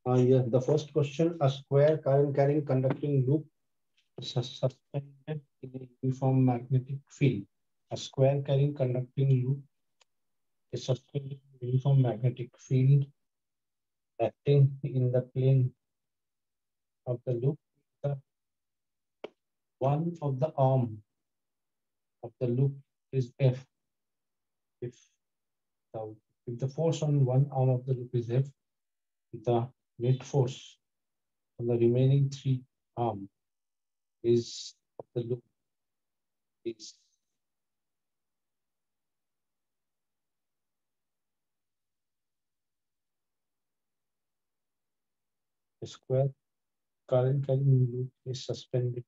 Yes, the first question, a square current carrying conducting loop is suspended in a uniform magnetic field. A square carrying conducting loop is suspended in a uniform magnetic field acting in the plane of the loop. The one of the arm of the loop is F. If the, if the force on one arm of the loop is F, the net force on the remaining three arm is of the loop is a square current carrying loop is suspended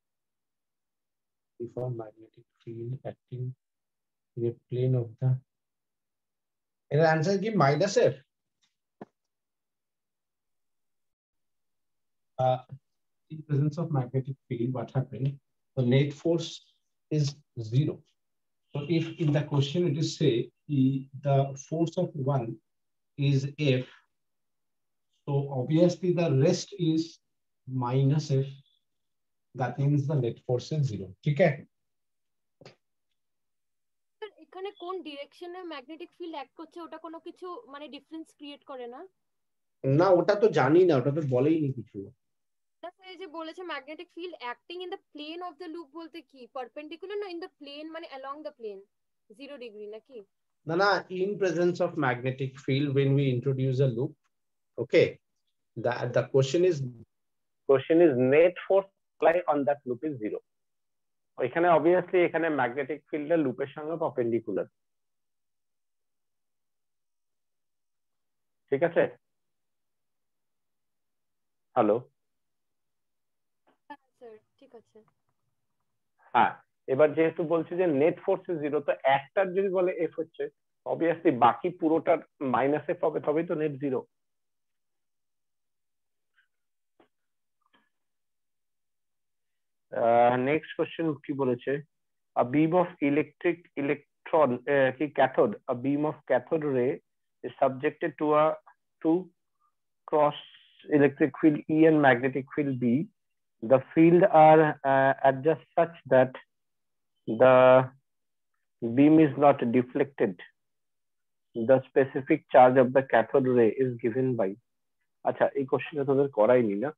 before magnetic field acting in a plane of the. And answer give minus F. In presence of magnetic field, what happened? The net force is zero. So if in the question it is say the force of one is F, so obviously the rest is minus F. That means the net force is zero. Okay. এখানে কোন ডিরেকশনে magnetic field act করছে ওটা কোনো কিছু মানে difference create করে না? না ওটা তো জানি না, ওটা তো বলেইনি কিছু। এই যে বলেছে magnetic field acting in the plane of the loop বলতে কি পারপেন্ডিকুলার না ইন দ্য প্লেন মানে অ্যালং দ্য প্লেন 0 ডিগ্রি নাকি? না না, in presence of magnetic field when we introduce a loop, okay, the question is net force apply on that loop is zero. এখানে obviously এখানে magnetic ফিল্ডের লুপের সঙ্গে perpendicular, ঠিক আছে? হ্যালো, হ্যাঁ স্যার ঠিক আছে। হ্যাঁ, এবার যেহেতু বলছি যে নেট ফোর্স জিরো, তো একটার যদি বলে এফ হচ্ছে, অবভিয়াসলি বাকি পুরোটার মাইনাস এফ হবে, তবেই তো নেট জিরো। নেক্সট কোশ্চেন কি বলেছে? a beam of electron cathode, a beam of cathode ray is subjected to a two cross electric field E and magnetic field B. The field are adjust such that the beam is not deflected. The specific charge of the cathode ray is given by. আচ্ছা, এই কোশ্চেনটা তোদের করাইনি না?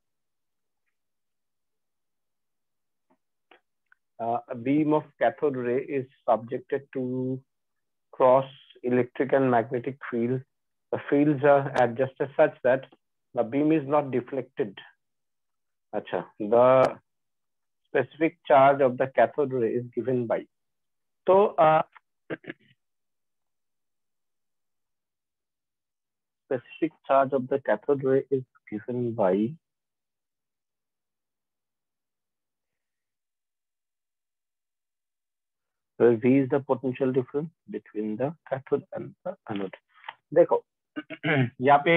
A beam of cathode ray is subjected to cross electric and magnetic field. The fields are adjusted such that the beam is not deflected. Acha, the specific charge of the cathode ray is given by. So, specific charge of the cathode ray is given by where V is the potential difference between the cathode and the anode. देखो, यहाँ पे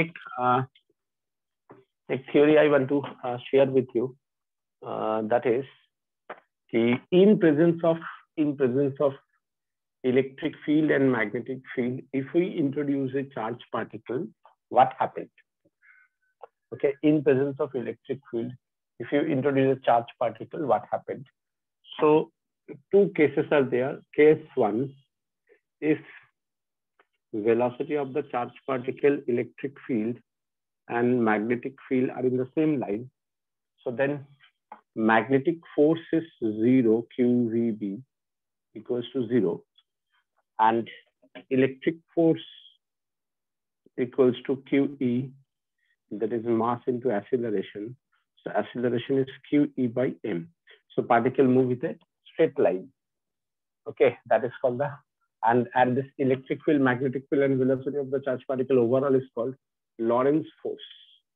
एक theory I want to share with you. That is, in presence of electric field and magnetic field, if we introduce a charged particle, what happened? Okay, in presence of electric field, if you introduce a charged particle, what happened? So two cases are there. Case one, if velocity of the charged particle, electric field and magnetic field are in the same line, so then magnetic force is 0, QVB equals to 0, and electric force equals to QE, that is mass into acceleration. So acceleration is QE by M. So particle move with a straight line. Okay, that is called the, and this electric field, magnetic field and velocity of the charged particle overall is called Lorentz force.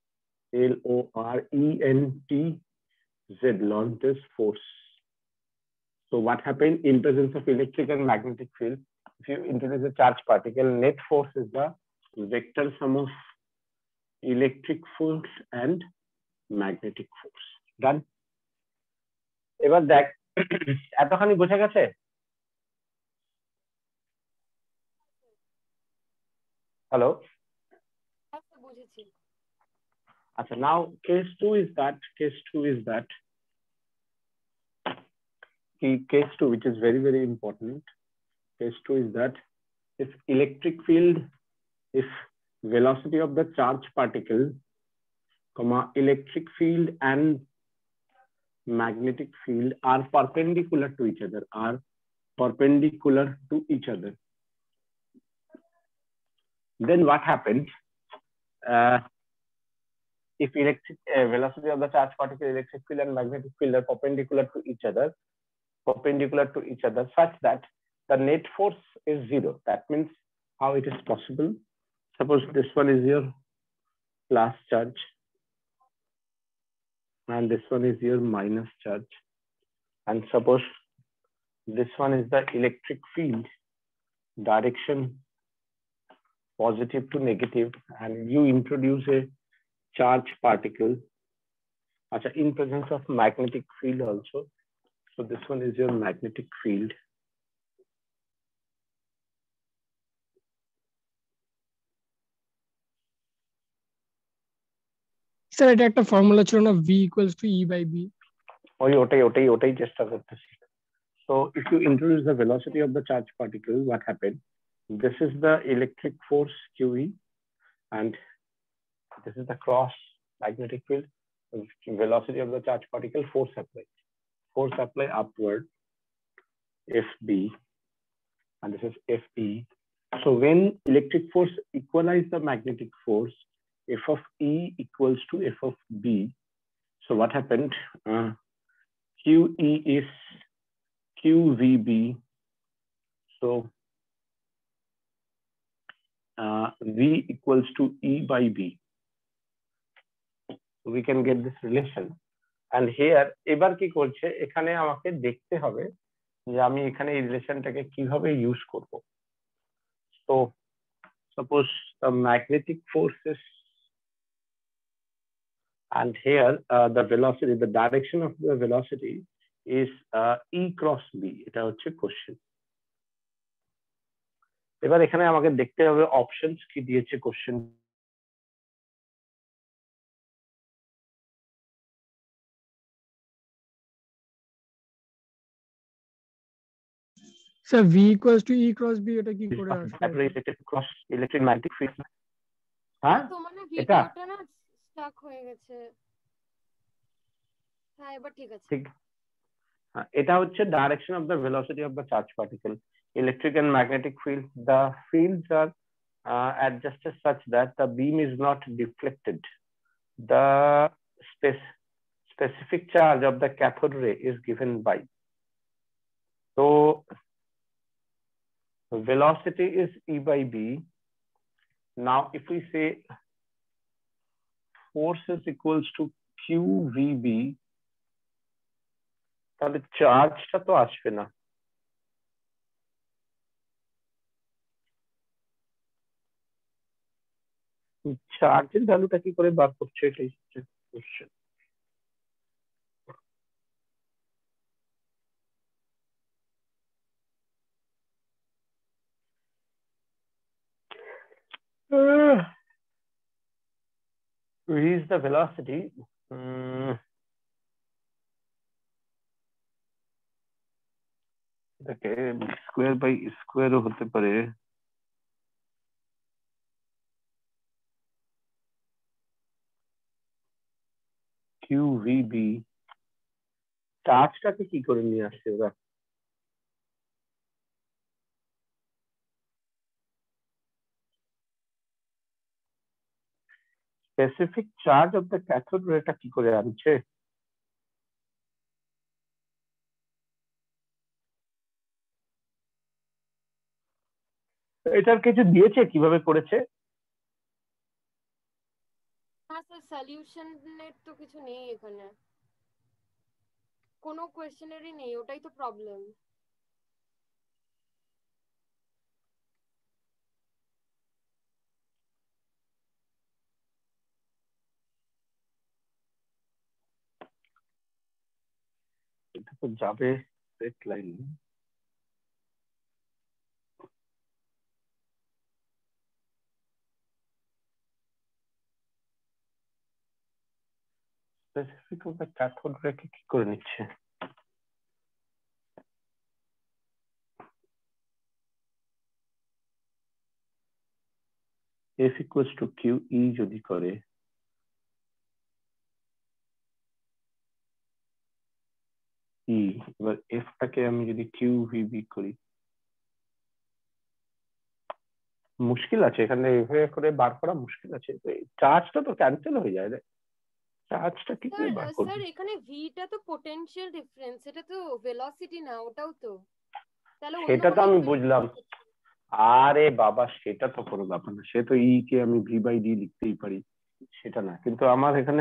L-O-R-E-N-T-Z, Lorentz force. So what happened in presence of electric and magnetic field? If you introduce a charged particle, net force is the vector sum of electric force and magnetic force. Done? এবার দেখ, এতখানি বোঝা গেছে? Hello, বুঝেছি। now case two is that case two, which is very, very important. Case two is that if electric field, if velocity of the charge particle, electric field and magnetic field are perpendicular to each other, then what happens? If electric velocity of the charge particle, electric field and magnetic field are perpendicular to each other, such that the net force is zero. That means how it is possible. Suppose this one is your plus charge and this one is your minus charge, and suppose this one is the electric field, direction positive to negative, and you introduce a charge particle in presence of magnetic field also. So this one is your magnetic field. Sir, এটা একটা formula ছিল না, V equals to E by B. ওটাই চেষ্টা করতেছি। So if you introduce the velocity of the charge particle, what happened? This is the electric force QE, and this is the cross magnetic field. Velocity of the charge particle, force apply upward, FB, and this is FE. So when electric force equalize the magnetic force, F of E equals to F of B. So what happened? QE is QVB. So V equals to E by B. So we can get this relation. And here, এবার কি করছে? এখানে আমাকে দেখতে হবে যে আমি এখানে এই রিলেশনটাকে কিভাবে ইউজ করব। So suppose the magnetic force is, and here the velocity, the direction of the velocity is E cross B. এটা হচ্ছে কোশ্চেন। এবার এখানে আমাকে দেখতে হবে অপশনস কি দিয়েছে question. Sir V equals to E cross B, এটা কি করে আসবে? Cross electric magnetic field. হ্যাঁ, তো মানে ভিডিওটা না স্টাক হয়ে গেছে। হ্যাঁ, এবার ঠিক আছে। ঠিক, এটা হচ্ছে direction of the velocity of the charge particle. Electric and magnetic field, the fields are adjusted such that the beam is not deflected. The specific charge of the cathode ray is given by. So velocity is E by B. Now if we say force is equals to QVB, তাহলে চার্জটা তো আসবে না। চার্জের ভ্যালুটা কি করে বার করছে, এটাই হচ্ছে কোশ্চেন। Is the velocity এটাকে স্কোয়ার বাই স্কোয়ারও হতে পারে। QVB চার্জটাকে কি করে নিয়ে আসছে ওরা? Specific charge of the cathode রেটা কি করে আনছে? এটার কিছু দিয়েছে, কিভাবে করেছে? হ্যাঁ স্যার, সলিউশনের তো কিছু নেই এখানে, কোনো কোয়েশ্চেনেরই নেই, ওটাই তো প্রবলেম। এটা তো যাবে স্ট্রেট লাইন। স্পেসিফিক ভাবে ক্যাথোড রেখে কি করে নিচ্ছে? F equals to QE যদি করে, E এবার F টাকে আমি যদি QVB করি, মুশকিল আছে এখানে, এভাবে করে বার করা মুশকিল আছে। চার্জটা তো ক্যান্সেল হয়ে যায় রে, চার্জটা কি করে বার করব? স্যার এখানে ভিটা তো পোটেনশিয়াল ডিফারেন্স, এটা তো ভেলোসিটি না, ওটাও তো, তাহলে সেটা তো আমি বুঝলাম। আরে বাবা সেটা তো কোনো ব্যাপার না, সে তো ই কে আমি ভি বাই ডি লিখতেই পারি, সেটা না। কিন্তু আমার এখানে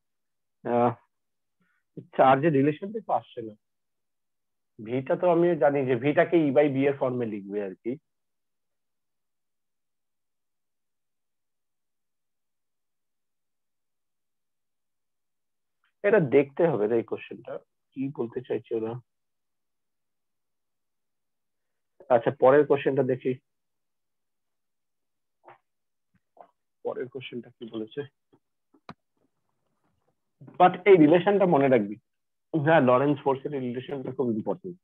চার্জের রিলেশনটা তো আসছে না। ভিটা তো আমি জানি যে ভিটাকে ই বাই বি এর ফর্মে লিখবে আর কি। এটা দেখতে হবে রে, এই কোশ্চেনটা কি বলতে চাইছে ওরা। আচ্ছা পরের কোশ্চেনটা দেখি, পরের কোশ্চেনটা কি বলেছে। বাট এই রিলেশনটা মনে রাখবি, হ্যাঁ লরেন্স ফোর্সের রিলেশনটা খুব ইম্পর্টেন্ট।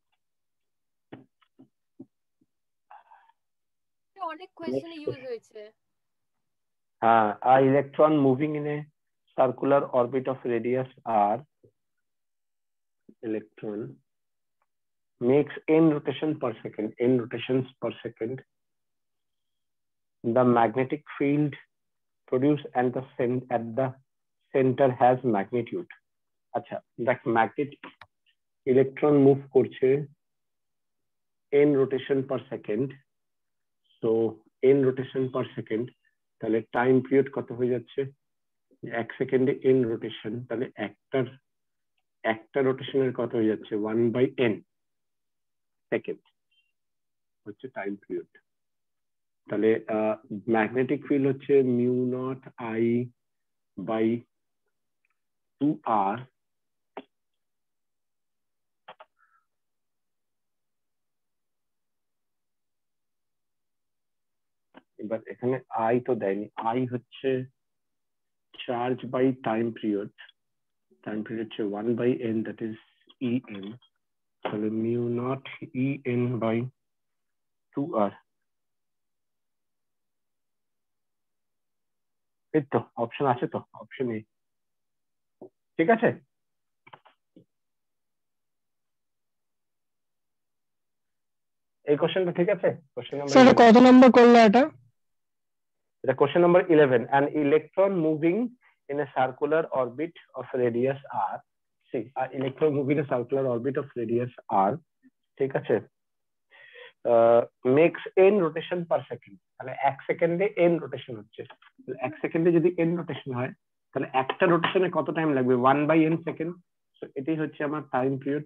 অনেক কোয়েশ্চেনে ইউজ হয়েছে। হ্যাঁ, a electron moving in a circular orbit of radius r, electron makes n rotation per second, n rotations per second. The magnetic field produced at the center has magnitude. আচ্ছা দেখ, magnetic electron move করছে n rotation per second, so n rotation per second, তাহলে time period কত হয়ে যাচ্ছে? এক সেকেন্ডে n rotation, তাহলে একটা রোটেশনের কত হয়ে যাচ্ছে? 1/n সেকেন্ড হচ্ছে টাইম পিরিয়ড। তাহলে ম্যাগনেটিক ফিল্ড হচ্ছে mu naught I by 2r, এবার এখানে আই তো দেয়নি, আই হচ্ছে charge by time period, time period হচ্ছে 1/n, দ্যাট ইজ en, তাহলে mu naught en by 2r। এই তো অপশন আছে, তো অপশন এ ঠিক আছে। এই কোশ্চেনটা ঠিক আছে? কোশ্চেন নাম্বার স্যার কত নম্বর করলো এটা? এটা question number 11, an electron moving in a circular orbit of radius r, see an electron moving in a circular orbit of radius r, ঠিক আছে, makes n rotation per second, তাহলে এক সেকেন্ডে n rotation হচ্ছে। এক সেকেন্ডে যদি n রোটেশন হয় তাহলে একটা রোটেশনে কত টাইম লাগবে? 1/n second. সো এটাই হচ্ছে আমার time period.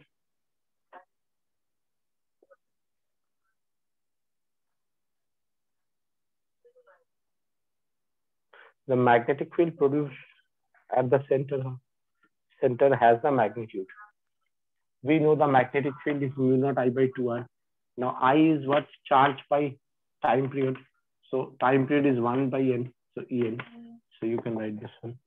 The magnetic field produced at the center has the magnitude. We know the magnetic field is mu naught I by 2r. Now I is what? Charged by time period. So time period is 1/n. So en. So you can write this one.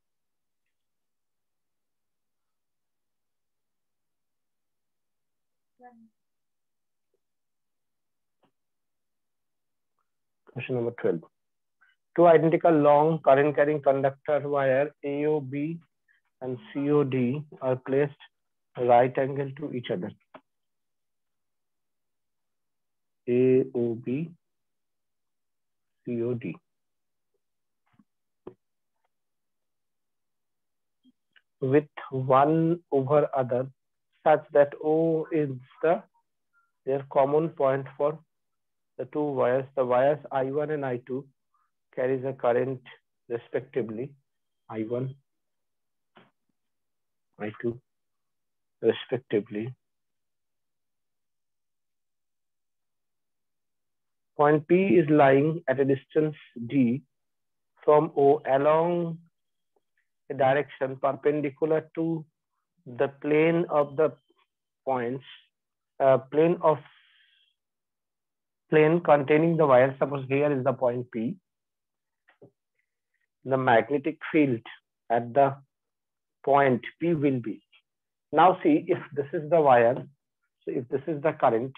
Question number 12. Two identical long current carrying conductor wire AOB and COD are placed right angle to each other. AOB, COD. With one over other such that O is their common point for the two wires. The wires I1 and I2 carries a current respectively, I1, I2 respectively. Point P is lying at a distance d from O along a direction perpendicular to the plane of the points, plane containing the wire. Suppose here is the point P. The magnetic field at the point P will be. Now see, if this is the wire, so if this is the current,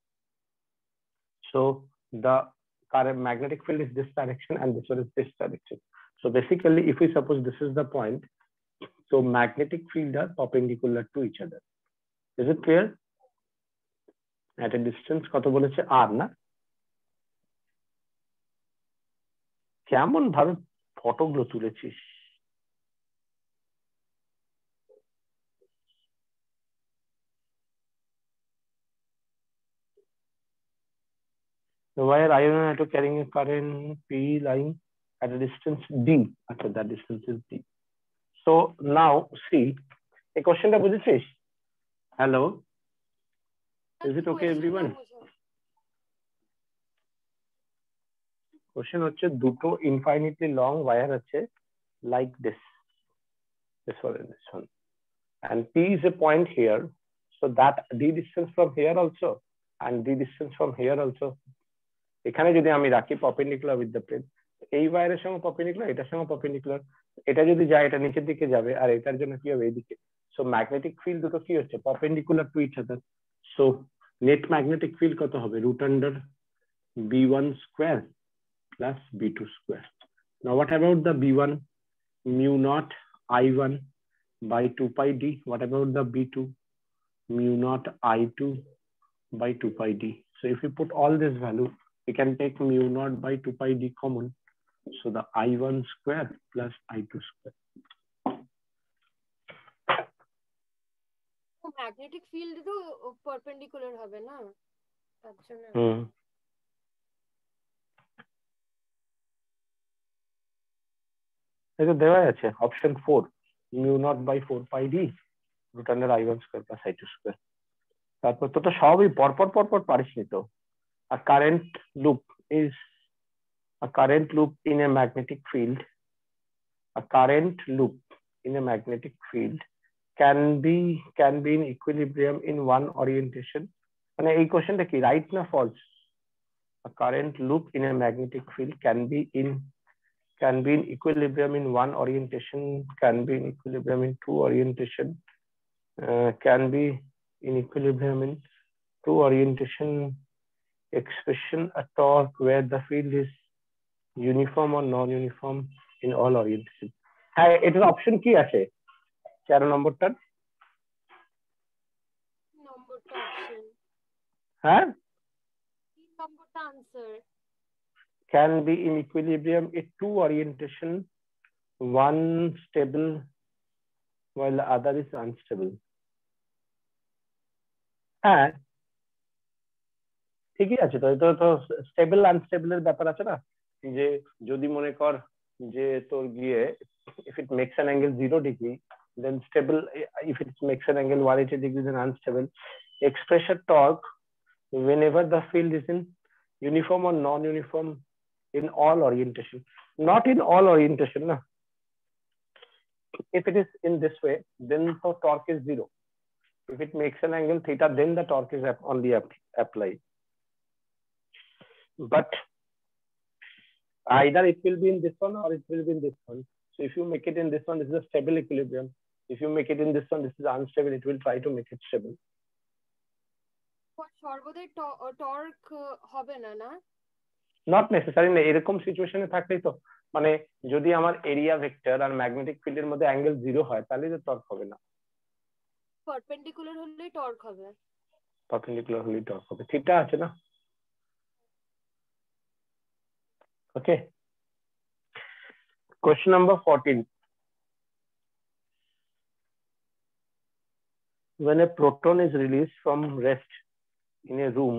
so the current magnetic field is this direction and this one is this direction. So basically, if we suppose this is the point, so magnetic field are perpendicular to each other. Is it clear? At a distance, কত বলেছে R না? কেমন ভাবে ফটোগুলো তুলেছিস? The wire iron atom carrying a current P lying at a distance D. Okay, that distance is D. So now see, a question টা বুঝেছিস? Hello, is it okay everyone? Question হচ্ছে দুটো infinitely long wire আছে like this one and this one, and P is a point here, so that D distance from here also and D distance from here also. এখানে যদি আমি রাখি perpendicular with the plane, এই ওয়্যারের সঙ্গে perpendicular, এটার সঙ্গে perpendicular, এটা যদি যায় এটা নিচের দিকে যাবে আর এটার জন্য কি হবে এইদিকে। So magnetic field দুটো কি হচ্ছে perpendicular to each other, so net magnetic field কত হবে √B1 square plus B2 square. Now what about the B1? Mu naught I1 by 2 pi D. What about the B2? Mu naught I2 by 2 pi D. So if we put all this value, we can take mu naught by 2 pi D common. So the I1 square plus I2 square. Magnetic field তো perpendicular হবে না, তার জন্য এটা দেওয়া আছে option 4, mu naught by 4 pi D √I1 square plus I2 square. তারপর তো সবই পরপর পারিস নি তো। A current loop in a magnetic field. A current loop in a magnetic field can be in equilibrium in one orientation. মানে এই কোশ্চেনটা কি রাইট না false? A current loop in a magnetic field can be in equilibrium in one orientation, can be in equilibrium in two orientation, can be in equilibrium in two orientation. Expression a torque where the field is uniform or non-uniform in all orientation. হ্যাঁ, এটার option কি আছে 4 নম্বরটার? নম্বরটা option, হ্যাঁ, নম্বরটা answer. Can be in equilibrium in two orientation, one stable while the other is unstable. হ্যাঁ ঠিকই আছে তো, এটা তো স্টেবল আনস্টেবল এর ব্যাপার আছে না, যে যদি মনে কর যে তোর গিয়ে if it makes an angle 0 degree then stable, if it makes an angle 180 degree then unstable. Expression torque whenever the field is in uniform or non-uniform in all orientation, not in all orientation na. If it is in this way then the torque is 0. If it makes an angle theta then the torque is only applied. But either it will be in this one or it will be in this one. So if you make it in this one, this is a stable equilibrium. If you make it in this one, this is unstable. It will try to make it stable. সর্বদাই torque হবে না না? Not necessarily না, এরকম সিচুয়েশনে থাকলেই তো, মানে যদি আমার এরিয়া ভেক্টর আর ম্যাগনেটিক ফিল্ডের মধ্যে অ্যাঙ্গেল 0 হয় তাহলে তো টর্ক হবে না। পারপেন্ডিকুলার হলেই টর্ক হবে। পারপেন্ডিকুলার হলেই টর্ক হবে, থিটা আছে না। Okay. Question number 14. When a proton is released from rest in a room,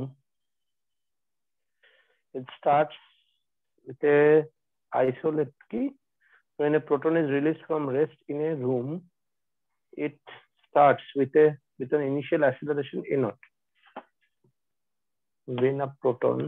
it starts with a isolate key. When a proton is released from rest in a room, it starts with an initial acceleration a0. When a proton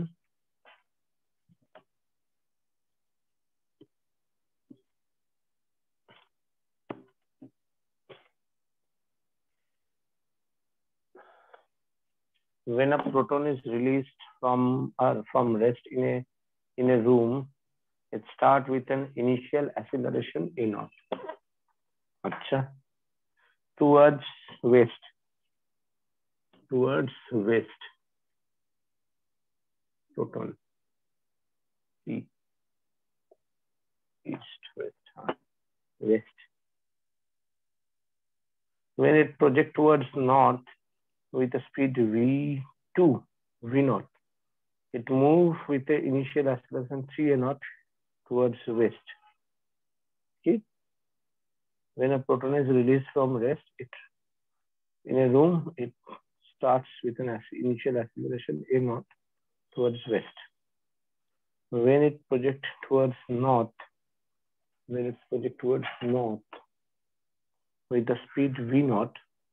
is released from rest in a room, it starts with an initial acceleration a0. Acha. towards west. Towards west. Proton. East, west, west. When it projects towards north with a speed v2, v0, it moves with the initial acceleration 3a0 towards west. Okay. When a proton is released from rest, it in a room, it starts with an initial acceleration a0 towards west. When it projects towards north, with the speed v0,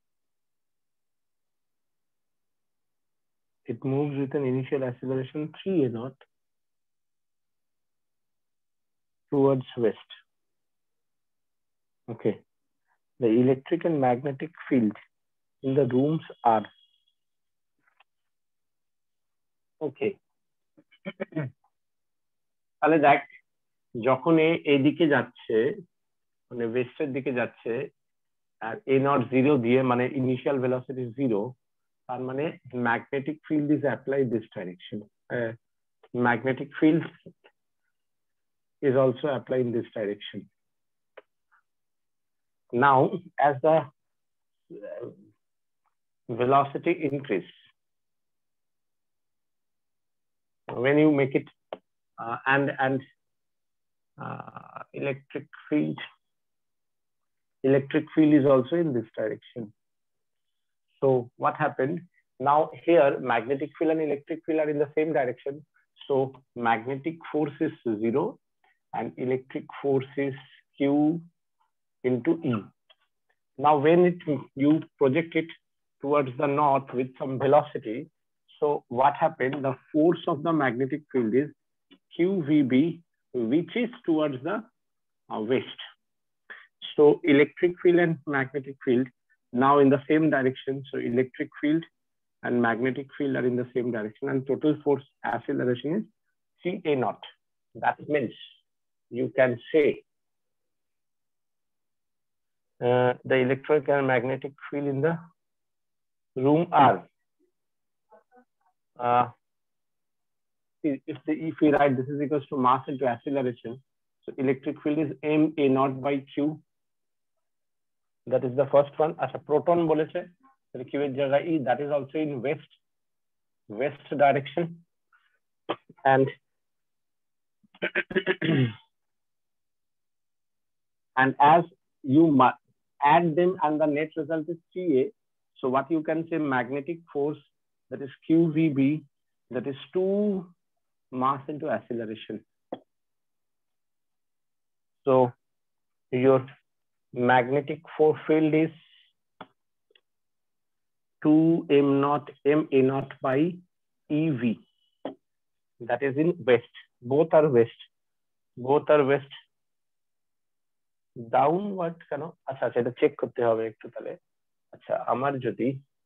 it moves with an initial acceleration 3a0 towards west. Okay. The electric and magnetic field in the rooms are okay. তাহলে দেখ যখন এদিকে যাচ্ছে মানে ওয়েস্টের দিকে যাচ্ছে আর a0 0 দিয়ে মানে ইনিশিয়াল ভেলোসিটি 0, তার মানে magnetic field is applied this direction. ম্যাগনেটিক ফিল্ড is also applied in this direction. Now, as the velocity increase, when you make it and electric field is also in this direction. So what happened? Now here magnetic field and electric field are in the same direction. So magnetic force is 0 and electric force is Q into E. Now when you project it towards the north with some velocity, so what happened? The force of the magnetic field is QVB, which is towards the west. So electric field and magnetic field now in the same direction. So electric field and magnetic field are in the same direction, and total force acceleration is CA0. That means you can say the electric and magnetic field in the room are if we write this is equals to mass into acceleration, so electric field is ma0 by q. That is the first one. As a proton boleche, q এর জায়গায় e, that is also in west direction, and and as you add them and the net result is 3a, so what you can say, magnetic force, that is QVB, that is 2 mass into acceleration. So your magnetic force field is 2m0 ma0 by ev, that is in west. Both are west. Downward কেন? আচ্ছা আচ্ছা, এটা check করতে হবে একটু তাহলে। আচ্ছা, আমার যদি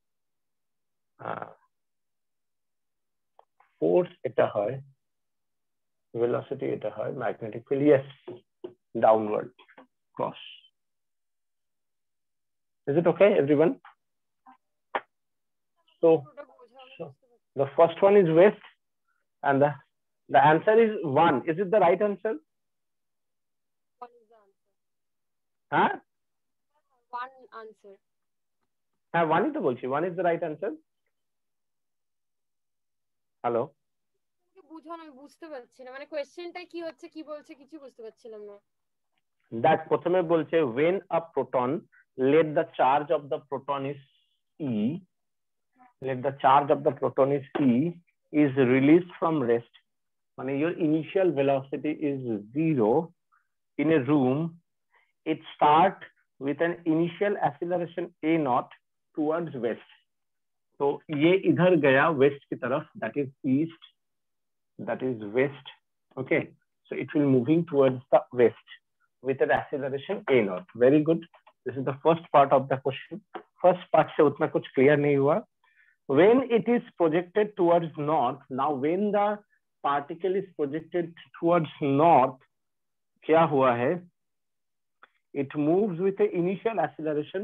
ফোর্স এটা হয়, ভেলোসিটি এটা হয়, magnetic field yes downward cross. Is it okay, everyone? So the first one is west, and the answer is 1. Is it the right answer? Huh? One answer. হ্যাঁ, 1ই তো বলছি, 1 is the right answer. Hello, বুঝানো আমি বুঝতে পারছি না, মানে কোশ্চেনটা কি হচ্ছে কি বলছে কিছু বুঝতে পারছিলাম না। দেখ প্রথমে বলছে when a proton, let the charge of the proton is E, let the charge of the proton is E, is released from rest, মানে your initial velocity is 0 in a room, it start with an initial acceleration a0 towards west. तो ये इधर गया west की तरफ, that is east, that is west. Okay, so it will moving towards the west with an acceleration a0. Very good. This is the first part of the question. First part से उतना कुछ clear नहीं हुआ. When it is projected towards north, now when the particle is projected towards north, क्या हुआ है? It moves with the initial acceleration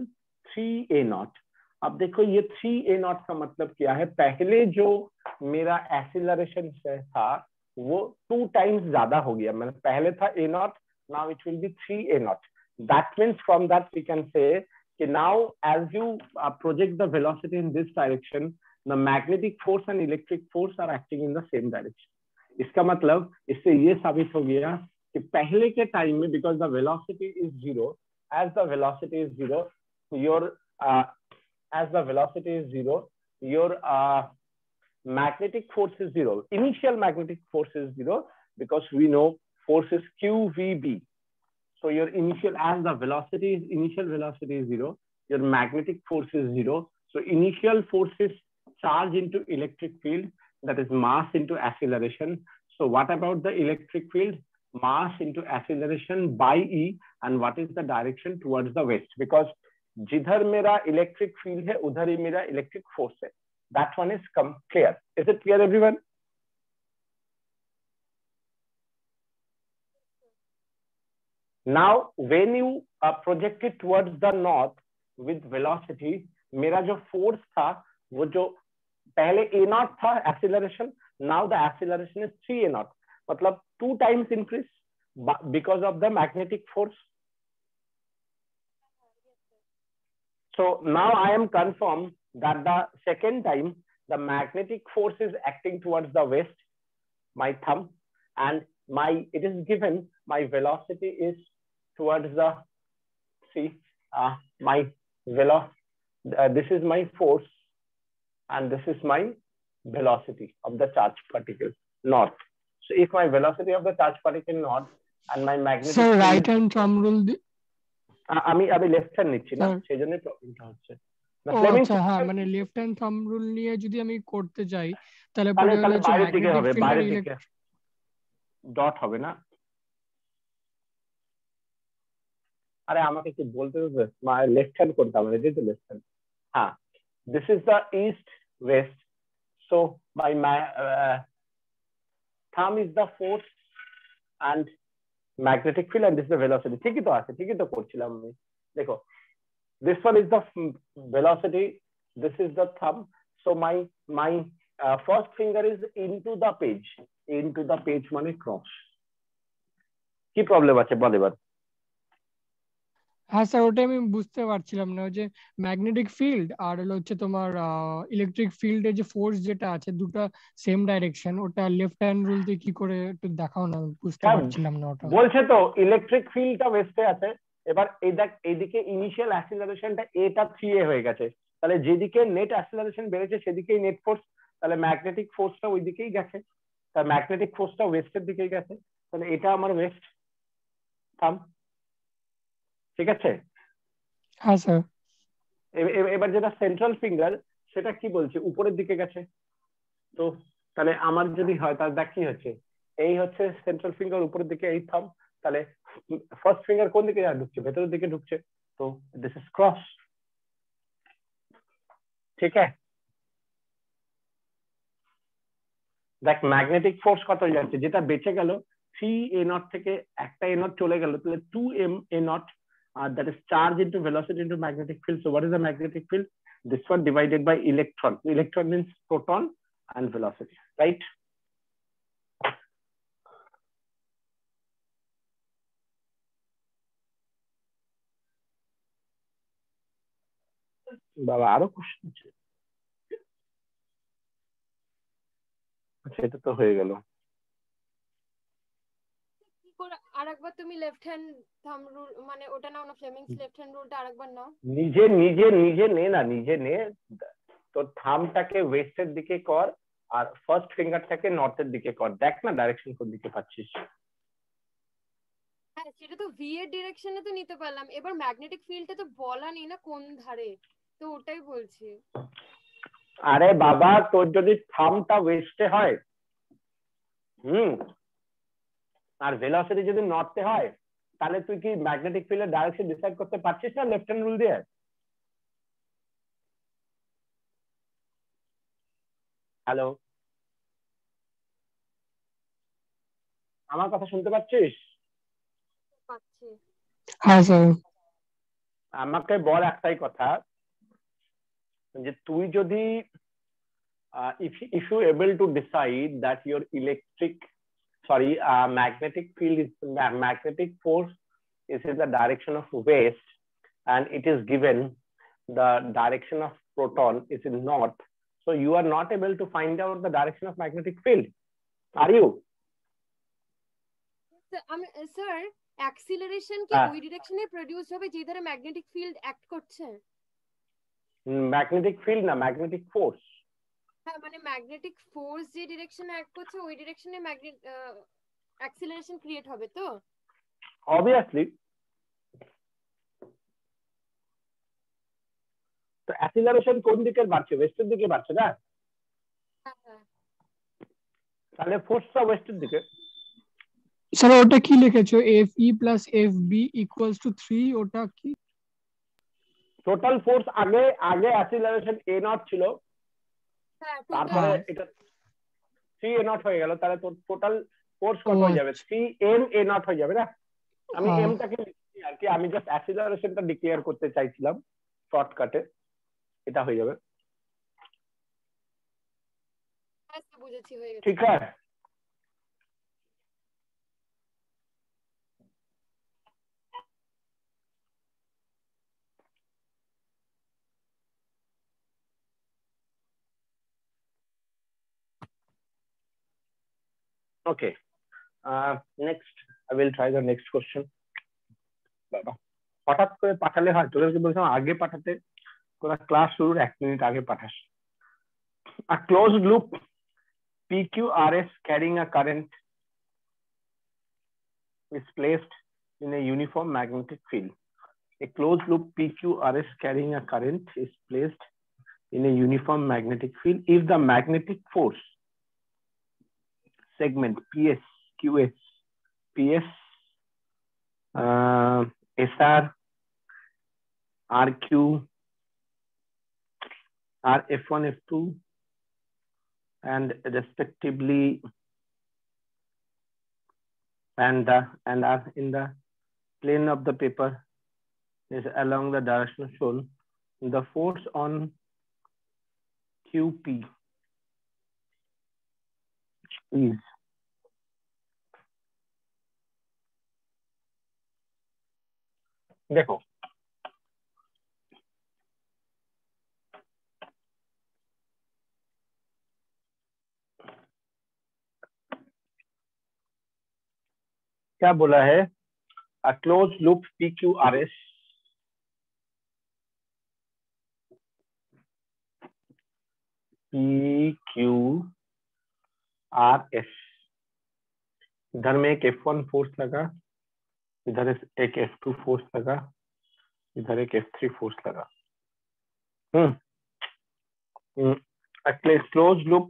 3a0। अब देखो ये 3a0 का मतलब क्या है, पहले जो मेरा एक्सीलरेशन था वो 2 टाइम्स ज्यादा हो गया, मतलब पहले था a0, now it will be 3a0। That means from that we can say now as you project the velocity in this direction, the magnetic force and electric force are acting in the same direction. इसका मतलब इससे ये साबित हो गया कि पहले के टाइम में, because the velocity is zero, as the velocity is zero, your as the velocity is zero, your magnetic force is zero. Initial magnetic force is zero because we know force is qvb. So your initial, as the velocity is, initial velocity is zero, your magnetic force is zero. So initial force is charge into electric field, that is mass into acceleration. So what about the electric field? Mass into acceleration by E, and what is the direction? Towards the west, because जिधर मेरा electric field है उधर ही मेरा electric force है। That one is clear. Is it clear, everyone? Now when you project it towards the north with velocity, मेरा जो force था वो जो पहले a0 था acceleration, now the acceleration is 3a0, मतलब 2 times increase because of the magnetic force. So now I am confirmed that the second time the magnetic force is acting towards the west, my thumb, and it is given my velocity is towards the, this is my force and this is my velocity of the charge particle north. So if my velocity of the charge particle north and my magnetic Sir, field, right hand thumb rule আমি left hand নিচ্ছি না, সেজন্যই প্রবলেমটা হচ্ছে। আচ্ছা, হ্যাঁ, মানে left hand thumb rule নিয়ে যদি আমি করতে যাই তাহলে পরে হলো যে বাইরের দিকে হবে, ম্যাগনেটিক বাইরের ফিল্ড দিকে ডট হবে না। আরে আমাকে কি বলতে হবে, লেফট হ্যান্ড করতে হবে, এটাই তো লেফট হ্যান্ড। হ্যাঁ, this is the east west, so my thumb is the force and magnetic field and this is the velocity। ঠিকই তো আছে, ঠিকই তো করছিলাম আমি। দেখো, this one is the velocity, this is the thumb, so my first finger is into the page মানে cross। কি প্রবলেম আছে বল এবার। হ্যাঁ স্যার, ওটা আমি বুঝতে পারছিলাম না, ওই যে ম্যাগনেটিক ফিল্ড আর হচ্ছে তোমার ইলেকট্রিক ফিল্ডের যে ফোর্স যেটা আছে দুটো সেম ডাইরেকশন, ওটা লেফট হ্যান্ড রুল দিয়ে কি করে একটু দেখাও না, বুঝতে পারছিলাম না ওটা। বলছে তো ইলেকট্রিক ফিল্ডটা ওয়েস্টে আছে, এবার এই দেখ এইদিকে ইনিশিয়াল অ্যাক্সিলারেশনটা এটা 3a হয়ে গেছে, তাহলে যেদিকে নেট অ্যাক্সিলারেশন বেড়েছে সেদিকেই নেট ফোর্স, তাহলে ম্যাগনেটিক ফোর্সটা ওই দিকেই গেছে, তার ম্যাগনেটিক ফোর্সটা ওয়েস্টের দিকেই গেছে, তাহলে এটা আমার ওয়েস্ট থাম। ঠিক আছে? হ্যাঁ স্যার। এবার যেটা সেন্ট্রাল ফিঙ্গার সেটা কি বলছে, উপরের দিকে গেছে, তো তাহলে আমার যদি হয় তাহলে দেখ কি হচ্ছে, এই হচ্ছে সেন্ট্রাল ফিঙ্গার উপরের দিকে, এই থাম, তাহলে ফার্স্ট ফিঙ্গার কোন দিকে ঢুকছে, ভেতরের দিকে ঢুকছে, তো দিস ইজ ক্রস। ঠিক আছে, দেখ ম্যাগনেটিক ফোর্স কত যাচ্ছে, যেটা বেঁচে গেল 3a0 থেকে একটা a0 চলে গেল, তাহলে 2m a0, that is charge into velocity into magnetic field. So what is the magnetic field? This one divided by electron. Electron means proton and velocity, right? বাবা আরো কোশ্চেন আছে, আচ্ছা এটা তো হয়ে গেল। আরেকবার তুমি লেফট হ্যান্ড থাম্ব রুল মানে ওটা নাও না, ফ্লেমিংস লেফট হ্যান্ড রুলটা আরেকবার নাও। নিজে নে না, নিজে নে, তোর থাম্বটাকে ওয়েস্টের দিকে কর আর ফার্স্ট ফিঙ্গারটাকে নর্থের দিকে কর, দেখ না ডাইরেকশন কোন দিকে পাচ্ছিস। হ্যাঁ সেটা তো ভি এর ডিরেকশনে তো নিতে পারলাম, এবার ম্যাগনেটিক ফিল্ডটা তো বলা নেই না কোন ধারে, তো ওটাই বলছি। আরে বাবা তোর যদি থাম্বটা ওয়েস্টে হয় আর ভেলোসিটি যদি নর্থে হয়, তাহলে তুই কি ম্যাগনেটিক ফিল্ডের ডাইরেকশন ডিসাইড করতে পারছিস না লেফট হ্যান্ড রুল দিয়ে? হ্যালো, আমার কথা শুনতে পাচ্ছিস? পাচ্ছি। হ্যাঁ স্যার। আমাকে বল একটাই কথা, যে তুই যদি if you able to decide that your magnetic field is magnetic force is in the direction of west, and it is given the direction of proton is in north, so you are not able to find out the direction of magnetic field, are you? Sir acceleration কি ওই ডিরেকশনে produce হবে যে ধারে magnetic field act করছে? Magnetic field না, magnetic force. হ্যাঁ মানে ম্যাগনেটিক ফোর্স যে ডিরেকশনে অ্যাক্ট করছে ওই ডিরেকশনে ম্যাগনেট অ্যাক্সিলারেশন ক্রিয়েট হবে তো? অবভিয়াসলি। তো অ্যাক্সিলারেশন কোন দিকে বাড়ছে? ওয়েস্টের দিকে বাড়ছে না? তাহলে ফোর্সটা ওয়েস্টের দিকে। স্যার ওটা কি লিখেছো? FE + FB = 3, ওটা কি? টোটাল ফোর্স আগে অ্যাক্সিলারেশন a0 ছিল, তারপরে এটা 3a0 হয়ে গেল, তাহলে তোর টোটাল ফোর্স কত হয়ে যাবে? 3ma0 হয়ে যাবে না? আমি এমটাকে লিখছি আর কি, আমি জাস্ট অ্যাক্সিলারেশনটা ডিক্লেয়ার করতে চাইছিলাম শর্টকাটে, এটা হয়ে যাবে। বুঝেছি, হয়ে গেছে। ঠিক আছে, okay, next I will try the next question. বাবা হঠাৎ করে পাঠালে হয়? তোদেরকে বলছিলাম আগে পাঠাতে, তোরা ক্লাস শুরুর 1 মিনিট আগে পাঠাস। A closed loop PQRS carrying a current is placed in a uniform magnetic field. A closed loop PQRS carrying a current is placed in a uniform magnetic field if the magnetic force segment PS, QS, PS, SR, RQ, RF1, F2, and respectively, and are in the plane of the paper is along the direction shown. The force on QP is देखो क्या बोला है? A closed loop PQRS PQRS, इधर में एक F1 force लगा, इधर एक F2 फोर्स लगा, इधर एक F3 फोर्स लगा। A closed loop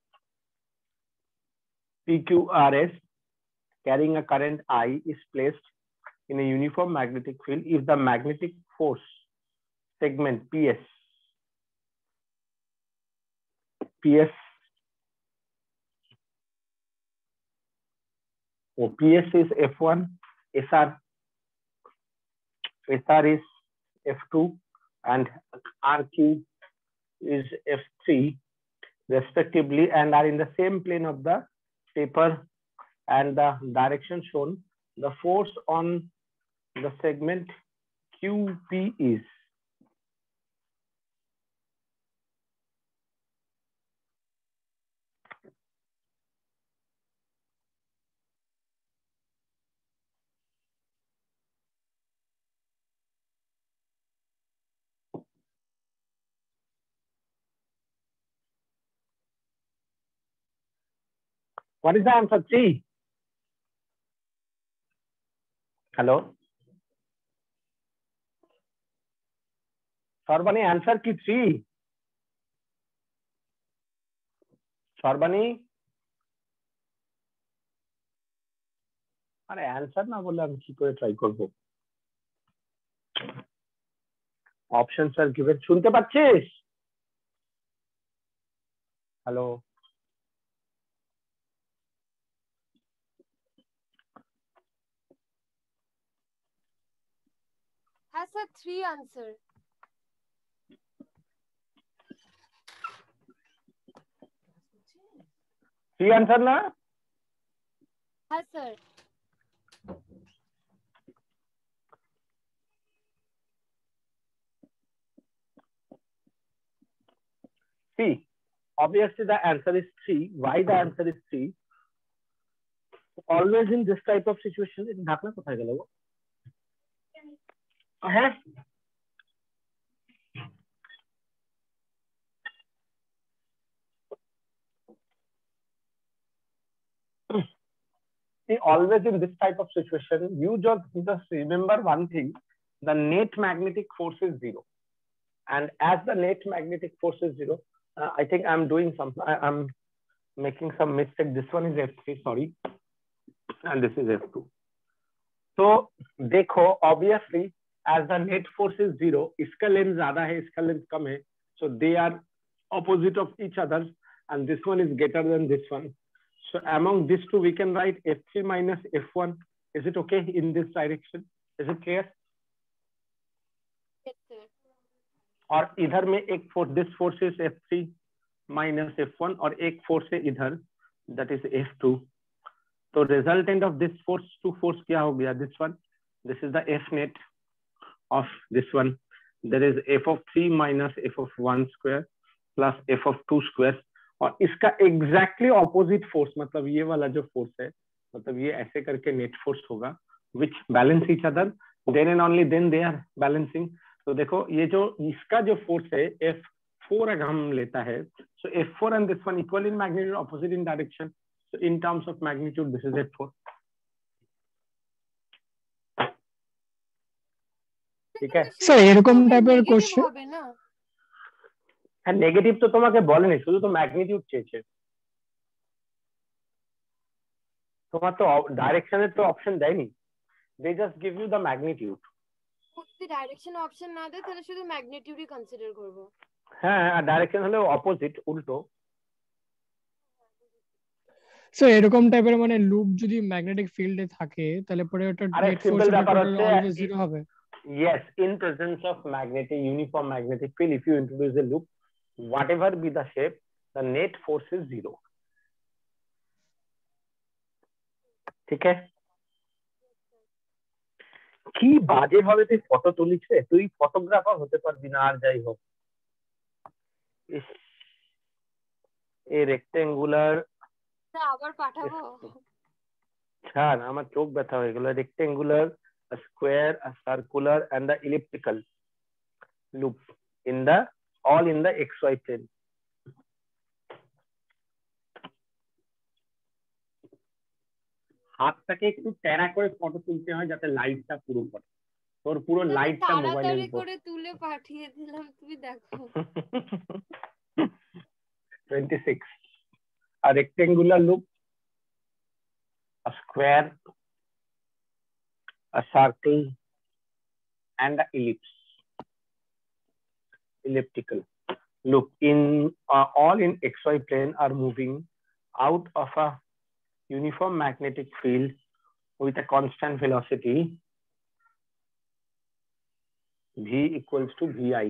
PQRS carrying a current I is placed in a uniform magnetic field if the magnetic force segment PS is F1, SR is F2, and RQ is F3 respectively, and are in the same plane of the paper and the direction shown. The force on the segment QP is what is the answer? 3. Hello, Sarbani answer কি 3? সর্বাণী আরে answer না বললে আমি কি করে try করব? Options are given, শুনতে পাচ্ছিস? হ্যালো, হ্যাঁ স্যার 3 আনসার। थ्री आंसर ना? হ্যাঁ স্যার। See, obviously the answer is 3. Why the answer is 3? Always in this type of situation, ঢাকনা কোথায় গেল গো? হ্যাঁ, see, always in this type of situation, you just remember one thing: the net magnetic force is 0, and as the net magnetic force is 0, I think I'm doing some. I'm making some mistake. This one is F3, sorry, and this is F2. So देखो, obviously as the net force is 0, इसका length ज्यादा है, इसका length कम है, so they are opposite of each other, and this one is greater than this one. So among these two we can write F3 minus F1. Is it okay in this direction? Is it clear? Yes sir. और इधर में एक force, this force is F3 minus F1, और एक force है इधर, that is F2. तो resultant of this force to force क्या हो गया? This one, this is the F net of this one. There is F of 3 minus F of 1 square plus F of 2 square, और इसका exactly opposite force, मतलब ये वाला जो force है, मतलब ये ऐसे करके नेट फोर्स होगा, which balance each other, then and only then they are balancing. तो देखो ये जो इसका जो फोर्स है F4 अगर हम लेता है, so F4 and this one equal in magnitude, opposite in direction. So in terms of magnitude this is F4. ठीक है স্যার, এরকম টাইপের কোশ্চেন হবে না? হ্যাঁ, নেগেটিভ তো তোমাকে বলেনি, শুধু তো ম্যাগনিটিউড চেয়েছে। তোমার তো ডাইরেকশনের তো অপশন দেয়নি, they just give you the magnitude. যদি ডাইরেকশন অপশন না দেয় তাহলে শুধু ম্যাগনিটিউডই কনসিডার করব। হ্যাঁ, আর ডাইরেকশন হলে অপোজিট, উল্টো। সো এরকম টাইপের মানে লুপ যদি ম্যাগনেটিক ফিল্ডে থাকে তাহলে পরে ওটা নেট ফোর্স এর টোটাল অলওয়েজ জিরো হবে। Yes, in presence of uniform magnetic field, if you introduce a loop, whatever be the shape, the net force is 0. ঠিক আছে? কি বাজে ভাবে তুই ফটো তুলিছে, তুই ফটোগ্রাফার হতে পারবি না, আর যাই হোক। এই রেক্টেঙ্গুলার আবার পাঠাবো? ছাড়, আমার চোখ ব্যথা হয়ে গেল। Rectangular, square, circular and the elliptical loop in the all in the xy plane. হাতটাকে একটু টেরা করে ফটো তুলতে হয় যাতে লাইটটা পুরো পড়ে, তোর পুরো লাইটটা মোবাইলের উপর করে তুলে পাঠিয়ে দিলাম, তুমি দেখো। 26 a rectangular loop, a square, a circle and the elliptical loop in all in xy plane are moving out of a uniform magnetic field with a constant velocity v equals to vi.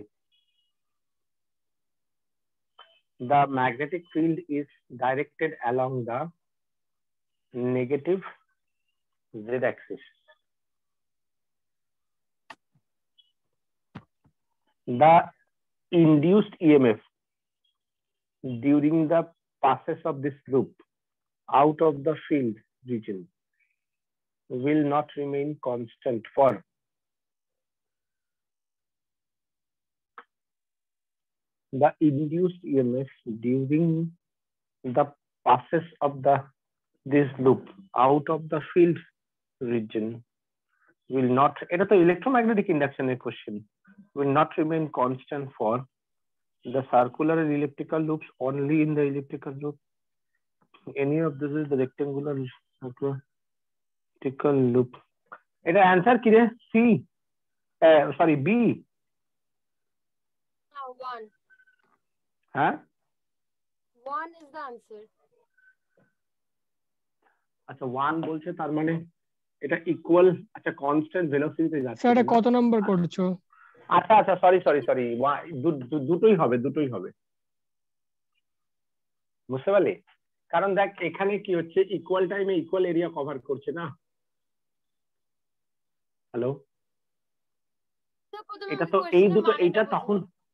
The magnetic field is directed along the negative z axis. The induced EMF during the passes of this loop out of the field region will not remain constant for the induced EMF during the passes of this loop out of the field region will not, এটা তো electromagnetic induction এর question, will not remain constant for the circular and elliptical loops, only in the elliptical loop. Any of this is the rectangular elliptical loop. এটা answer কি রে? C, sorry, B. 1. হ্যাঁ, 1 is the answer. আচ্ছা 1 বলছে, তার মানে এটা equal, আচ্ছা কনস্ট্যান্ট ভেলোসিটিতে যাচ্ছে স্যার এটা কিনা। কত নাম্বার করছো? আচ্ছা আচ্ছা, সরি সরি সরি, দুটোই হবে, দুটোই হবে, বুঝতে পারলি? কারণ দেখ এখানে কি হচ্ছে, ইকুয়াল টাইমে ইকুয়াল এরিয়া কভার করছে না। হ্যালো, এটা তো এই দুটো, এইটা তখন,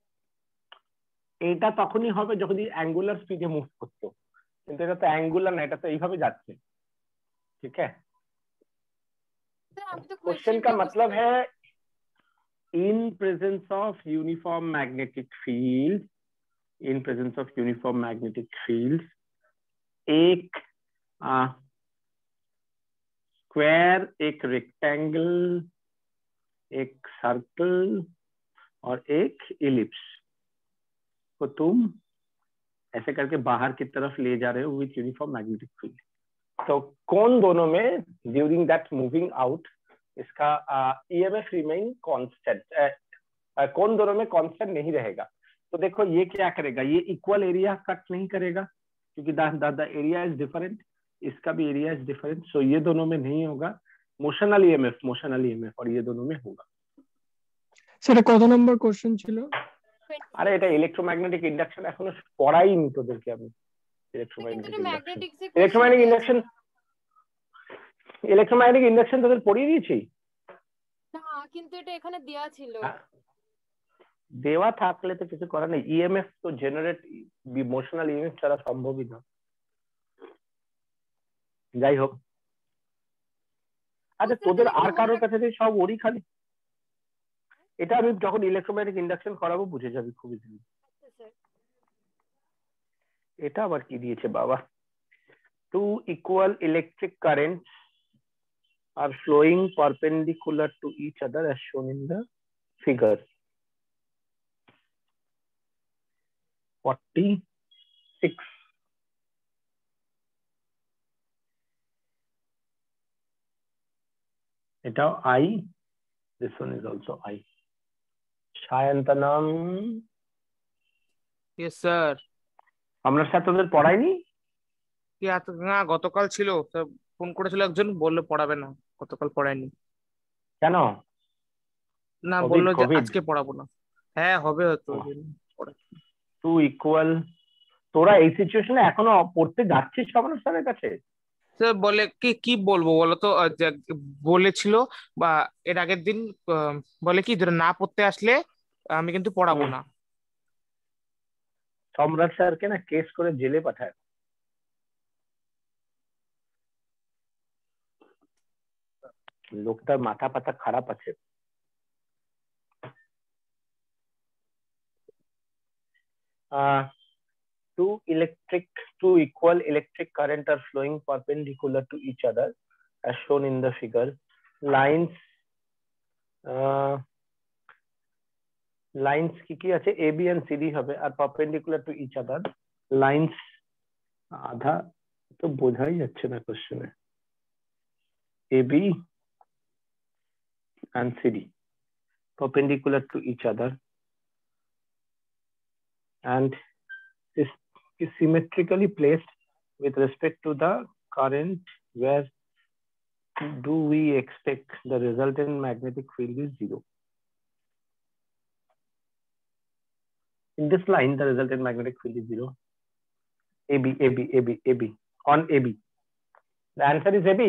এইটা তখনই হবে যখন অ্যাঙ্গুলার স্পিডে মুভ করতো, কিন্তু এটা তো অ্যাঙ্গুলার না, এটা তো এইভাবে যাচ্ছে, ঠিক है। क्वेश्चन का मतलब है in presence of uniform magnetic field, in presence of uniform magnetic field, एक स्क्वायर, एक रेक्टेंगल, एक सर्कल और एक इलिप्स को तुम ऐसे करके बाहर की तरफ ले जा रहे हो विथ यूनिफॉर्म मैग्नेटिक फील्ड। तो कौन दोनों में ड्यूरिंग दैट मूविंग आउट इसका ईएमएफ रिमेन कांस्टेंट, कौन दोनों में कांस्टेंट नहीं रहेगा। तो देखो ये क्या करेगा, ये इक्वल एरिया कट नहीं करेगा क्योंकि द एरिया इज डिफरेंट, इसका भी एरिया इज डिफरेंट, सो ये दोनों में नहीं होगा। मोशनल ईएमएफ और ये दोनों में होगा। সেটা কত নাম্বার কোশ্চেন ছিল? আরে এটা ইলেকট্রোম্যাগনেটিক ইন্ডাকশন এখনো পড়াইনি তোদেরকে আমি। ইলেকট্রোম্যাগনেটিক ইন্ডাকশন তোদের পড়িয়ে দিয়েছি না, কিন্তু এটা এখানে দেয়া ছিল। দেওয়া থাকলে তো কিছু করার নেই, ইএমএফ তো জেনারেট ইমোশনাল ইএমএফ ছাড়া সম্ভবই না। যাই হোক, আচ্ছা তোদের আর কারোর কাছে সব ওরই খালি, এটা আমি যখন ইলেকট্রোম্যাগনেটিক ইন্ডাকশন করাবো বুঝে যাবি খুব ইজিলি। এটা আবার কি দিয়েছে বাবা, two equal electric currents are flowing perpendicular to each other as shown in the figure 46. এটাও I, this one is also I. সায়ন্তনম, yes sir, আমরা সাথে তোদের পড়াইনি কি না গতকাল ছিল, ফোন করেছিল একজন, বললো পড়াবে না, গতকাল পড়ায়নি। কেন? না বললো যে আজকে পড়াবো না। হ্যাঁ হবে হয়তো। টু ইকুয়াল, তোরা এই সিচুয়েশনে এখনো পড়তে যাচ্ছিস স্বপ্ন স্যারের কাছে? বলে কি বলবো বলো তো, বলেছিল বা এর আগের দিন বলে কি ধরে না পড়তে আসলে আমি কিন্তু পড়াবো না। সম্রাট স্যারকে না কেস করে জেলে পাঠায়, লোকটার মাথা পাতা খারাপ আছে। Two equal electric current are flowing perpendicular to each other as shown in the figure. Lines কি আছে, AB and CD হবে, আর perpendicular to each other. Lines আধা তো বোঝাই যাচ্ছে না কোশ্চেনে। AB and CD perpendicular to each other and is symmetrically placed with respect to the current, where do we expect the resultant magnetic field is 0. In this line, the resultant magnetic field is 0. AB on AB. The answer is AB.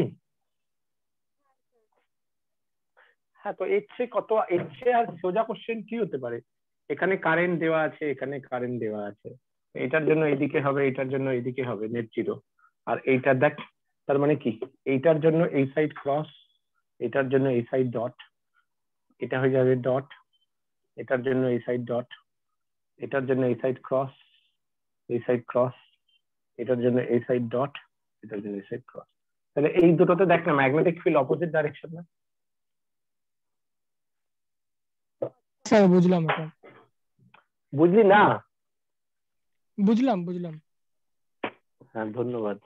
হ্যাঁ, তো এর চেয়ে আর সোজা question কি হতে পারে? এখানে current দেওয়া আছে, এখানে কারেন্ট দেওয়া আছে, এটার জন্য এইদিকে হবে, এটার জন্য এইদিকে হবে, নেট জিরো। আর এইটা দেখ, তার মানে কি, এইটার জন্য এই সাইড ক্রস, এটার জন্য এই সাইড ডট, এটা হয়ে যাবে ডট, এটার জন্য এই সাইড ডট, এটার জন্য এই সাইড ক্রস, এই সাইড ক্রস, এটার জন্য এই সাইড ডট, এটার জন্য এই সাইড ক্রস। তাহলে এই দুটোতে দেখ না ম্যাগনেটিক ফিল্ড অপোজিট ডাইরেকশন না? স্যার বুঝলাম, এটা বুঝলি না? বুঝলাম। হ্যাঁ ধন্যবাদ।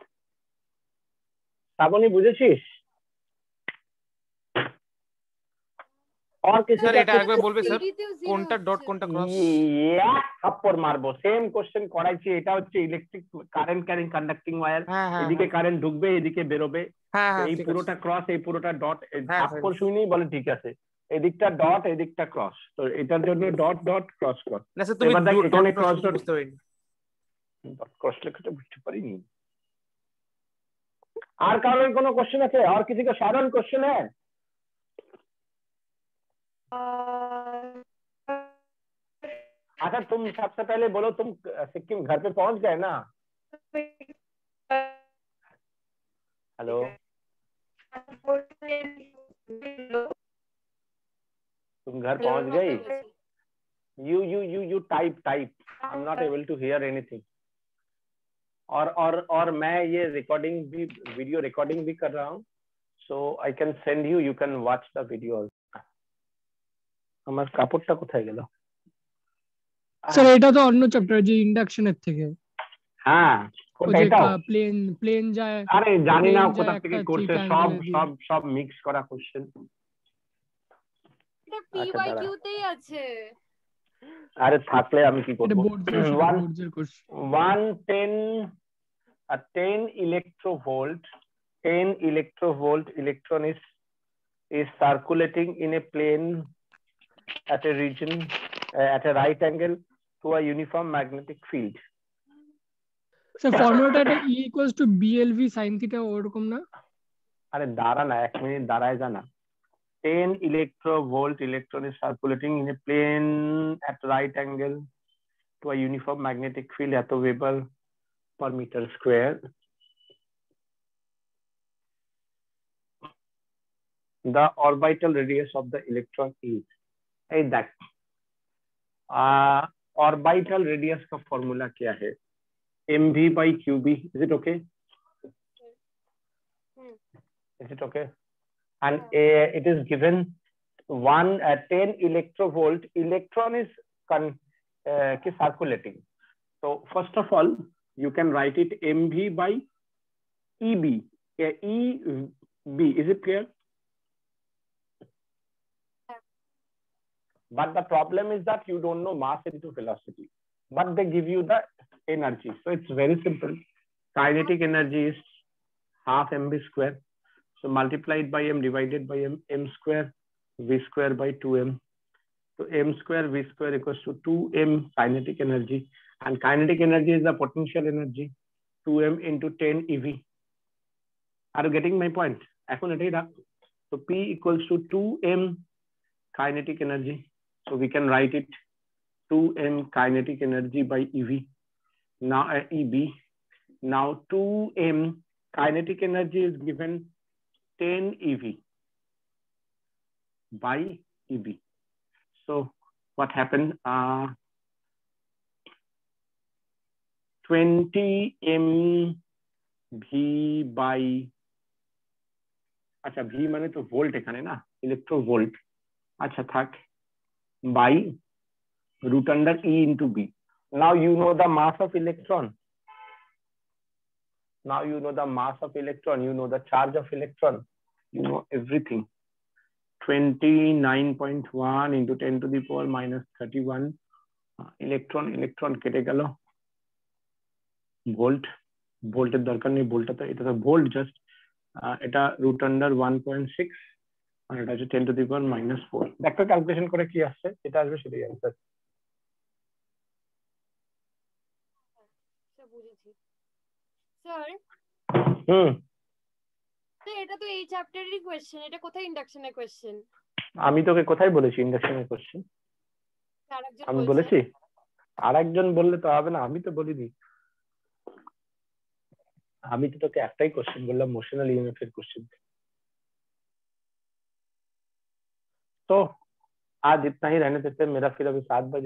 শ্রাবণী বুঝেছিস? और किसी স্যার का এটা একবার বলবে স্যার সিডিতেও জিরো কোনটা ডট কোনটা ক্রস এক থাপ্পড় মারবো, সেম কোশ্চেন করাইছি। এটা হচ্ছে electric current carrying conducting wire, হ্যাঁ হ্যাঁ এদিকে হ্যাঁ কারেন্ট ঢুকবে এদিকে বেরোবে, হ্যাঁ তো হ্যাঁ এই ঠিক আছে পুরোটা ক্রস এই পুরোটা ডট, হ্যাঁ থাপ্পড় শুনেই বলে ঠিক আছে, এদিকটা ডট এদিকটা ক্রস, তো এটার জন্য ডট ডট ক্রস ক্রস। না স্যার তুমি এবার দেখ ডট এখানে ক্রস ক্রস ডট বুঝতে পারিনি ডট ক্রস লেখাটা বুঝতে পারিনি। আর কারোর কোনো क्वेश्चन আছে? और किसी का साधारण क्वेश्चन है? अच्छा तुम सबसे पहले बोलो, तुम सिक्किम घर पे पहुंच गए ना? हेलो, तुम घर पहुंच गई? You type I am not able to hear anything. और मैं ये रिकॉर्डिंग भी, वीडियो रिकॉर्डिंग भी कर रहा हूँ, so I can send you can watch the video. আমার কাপড়টা কোথায় গেল? স্যার এটা তো অন্য চ্যাপ্টার, যে ইন্ডাকশনের থেকে, হ্যাঁ ও কোনটা যে এটাও? প্লেন যায়, আরে জানি না প্লেন যায় কোথা একটা থেকে করছে, সব ট্রিকাঙ্গেলে দিয়ে। সব সব মিক্স করা কোশ্চেন। এটা আচ্ছা দাঁড়া, PYQ তেই আছে। আরে থাকলে আমি কি এটা করব? বোর্ডসের, সেটা বোর্ডসের course. 10 electrovolt, 10 electrovolt electron is circulating in a plane at a region at a right angle to a uniform magnetic field. Sir ফর্মুলাটা এটা E equals to BLV sin theta ওরকম না? আরে দাঁড়া না, এক মিনিট দাঁড়ায় জানা। 10 electrovolt electron is circulating in a plane at right angle to a uniform magnetic field at a Weber per meter square. The orbital radius of the electron is, hey that orbital radius का formula क्या है? mv by qb. Is it okay? Is it okay? And it is given 10 electrovolt electron is circulating. So first of all you can write it mv by eb. eb, is it clear? But the problem is that you don't know mass into velocity, but they give you the energy. So it's very simple. Kinetic energy is half mv square. So multiplied by m divided by m square, v square by 2m. So m square v square equals to 2m kinetic energy, and kinetic energy is the potential energy, 2m into 10 ev. Are you getting my point? So p equals to 2m kinetic energy. So we can write it 2m kinetic energy by ev. Now eb. Now 2m kinetic energy is given 10 ev by eb. So what happened? 20 mv by, अच्छा v माने तो volt এখানে না, electronvolt, আচ্ছা থাক, by root under e into b. Now you know the mass of electron. Now you know the mass of electron, you know the charge of electron, you know everything. 29.1 into 10 to the power minus 31 electron কেটে গেল, volt, ভোল্টের দরকার নেই, ভোল্টটা তো এটা তো volt just, এটা root under 1.6 আর এটা হচ্ছে 10 to the power minus 4। দেখো ক্যালকুলেশন করে কি আসছে, এটা আসবে সেটাই অ্যান্সার। বুঝেছি স্যার। এটা তো এই চ্যাপ্টারেরই কোশ্চেন, এটা কোথায় ইন্ডাকশনের কোশ্চেন? আমি তোকে কোথায় বলেছি ইন্ডাকশনের কোশ্চেন? আমি বলেছি? আরেকজন বললে তো হবে না, আমি তো বলিনি। আমি তো তোকে একটাই কোশ্চেন বললাম, মোশনাল ইউনিট এর কোশ্চেন। तो आज इतना ही रहने देते हैं, मेरा फिर अभी 7 बजे